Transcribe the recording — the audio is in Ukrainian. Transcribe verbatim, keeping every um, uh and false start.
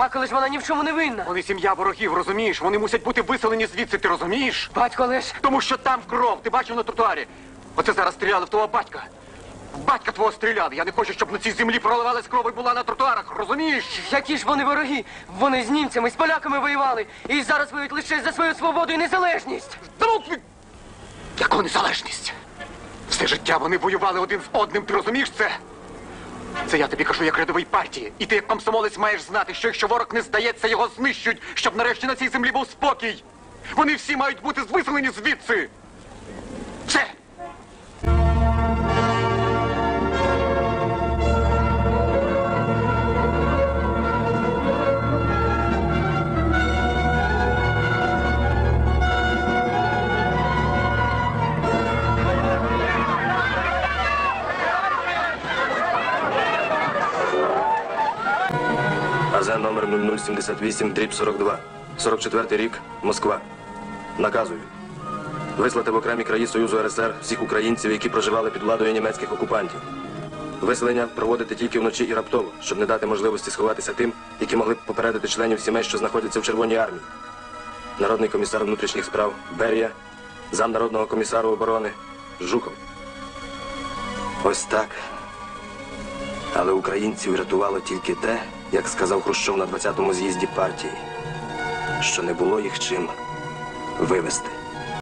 Так, але ж вона ні в чому не винна. Вони сім'я ворогів, розумієш? Вони мусять бути виселені звідси, ти розумієш? Батько, але ж... Тому що там кров, ти бачив на тротуарі? Оце зараз стріляли в твого батька. В батька твого стріляли. Я не хочу, щоб на цій землі проливалась кров і була на тротуарах, розумієш? Які ж вони вороги? Вони з німцями, з поляками воювали. І зараз воюють лише за свою свободу і незалежність. Замовкни! Яку незалежність? Все життя вони воювали один з одним, ти розумієш це? Це я тобі кажу як рядовий партії. І ти як комсомолець маєш знати, що якщо ворог не здається, його знищують, щоб нарешті на цій землі був спокій. Вони всі мають бути виселені звідси. Все! АЗ номер нуль нуль сімдесят вісім дріб сорок два. сорок четвертий рік. Москва. Наказую. Вислати в окремі краї Союзу РСР всіх українців, які проживали під владою німецьких окупантів. Виселення проводити тільки вночі і раптово, щоб не дати можливості сховатися тим, які могли б попередити членів сімей, що знаходяться в Червоній армії. Народний комісар внутрішніх справ Берія, зам народного комісару оборони Жуков. Ось так. Але українців рятувало тільки те, як сказав Хрущов на двадцятому з'їзді партії, що не було їх чим вивезти.